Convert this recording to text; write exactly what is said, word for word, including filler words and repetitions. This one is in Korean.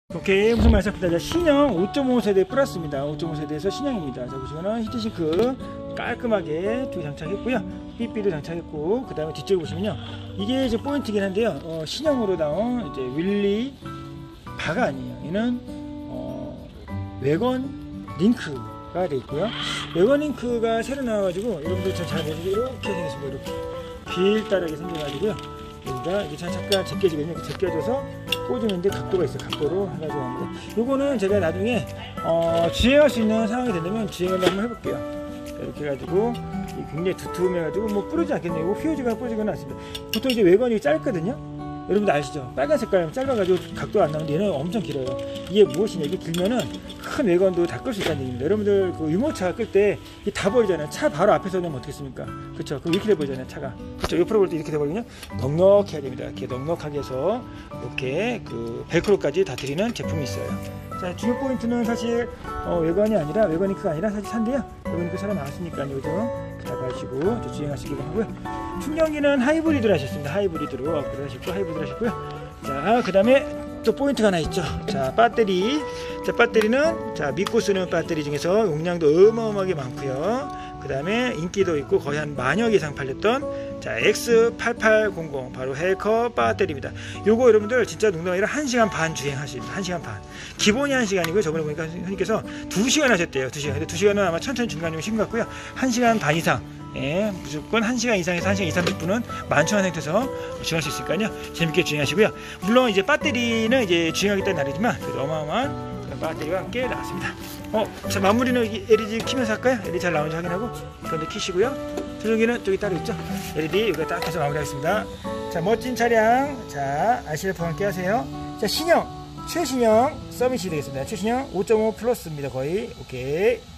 오케이, 무슨 말씀입니다. 자, 신형 오 점 오 세대 플러스입니다. 오 점 오 세대에서 신형입니다. 자, 보시면은 히트싱크 깔끔하게 두 장착했고요. 삐삐도 장착했고, 그 다음에 뒤쪽에 보시면요, 이게 이제 포인트긴 한데요, 어, 신형으로 나온 이제 윌리 바가 아니에요. 얘는 어, 외건 링크가 돼 있고요. 외건 링크가 새로 나와가지고 여러분들 잘 보시면 이렇게 생겼습니다. 이렇게 길다랗게 생겨가지고요. 여기가 이게 잠깐 제껴지거든요. 이렇게 제껴져서 꽂으는데 각도가 있어요. 각도로 해가지고 합니다. 요거는 제가 나중에 어, 주행할 수 있는 상황이 된다면 주행을 한번 해볼게요. 이렇게 해가지고 굉장히 두툼해가지고 뭐 부러지지 않겠네요. 이거 휘어지거나 부러지거나 않습니다. 보통 이제 외관이 짧거든요. 여러분들 아시죠? 빨간 색깔 짧아가지고 각도가 안 나오는데 얘는 엄청 길어요. 이게 무엇이냐, 이게 길면은 큰 외관도 다 끌 수 있다는 얘기입니다. 여러분들 그 유모차 끌 때 이게 다 보이잖아요. 차 바로 앞에서 놓으면 어떻겠습니까? 그쵸? 그럼 이렇게 돼 보이잖아요, 차가. 그쵸? 옆으로 볼 때 이렇게 돼 버리거든요. 넉넉히 해야 됩니다. 이렇게 넉넉하게 해서 이렇게 그 벨크로까지 다 드리는 제품이 있어요. 자, 주요 포인트는 사실 어, 외관이 아니라 외관 링크가 아니라 사실 차인데요. 외관 링크 새로 나왔으니까 요즘 잡아주시고 주행하시기로 하고요. 충전기는 하이브리드로 하셨습니다. 하이브리드로 업그레이드 하셨고, 하이브리드로 하셨고요. 자, 그 다음에 또 포인트가 하나 있죠. 자, 배터리. 자, 배터리는 자 믿고 쓰는 배터리 중에서 용량도 어마어마하게 많고요. 그 다음에 인기도 있고 거의 한 만여 개 이상 팔렸던 자 엑스 팔팔공공 바로 헬커 배터리입니다. 요거 여러분들 진짜 농담 아니라 한 시간 반 주행하십니다. 한 시간 반. 기본이 한 시간이고요. 저번에 보니까 선생님께서 두 시간 하셨대요. 두 시간. 근데 두 시간은 아마 천천히 중간 중 쉰 것 같고요. 한 시간 반 이상. 예, 무조건 한 시간 이상에서 한 시간 이삼십 분은 만천한 상태에서 주행할 수 있으니까요. 재밌게 주행하시고요. 물론 이제 배터리는 이제 주행하겠다는 날이지만 그래도 어마어마한 배터리와 함께 나왔습니다. 어, 자, 마무리는 엘이디 키면서 할까요? 엘이디 잘 나오는지 확인하고 그런데 키시고요. 조종기는 저기 따로 있죠. 엘이디 여기다 딱 해서 마무리하겠습니다. 자, 멋진 차량. 자, 알씨엘프 함께 하세요. 자, 신형, 최신형 서밋이 되겠습니다. 최신형 오 점 오 플러스입니다. 거의. 오케이.